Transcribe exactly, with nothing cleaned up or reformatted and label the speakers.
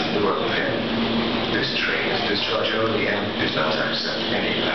Speaker 1: Newark, Penn. This train is discharge only and does not accept any